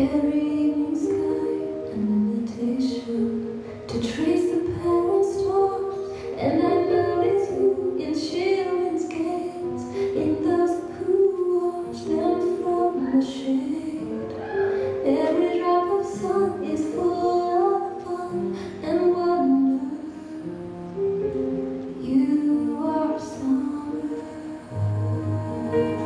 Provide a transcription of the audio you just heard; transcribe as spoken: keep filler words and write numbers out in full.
Every evening sky, an invitation to trace the past stars. And I notice you in children's games, in those who watch them from the shade. Every drop of sun is full of fun and wonder. You are summer.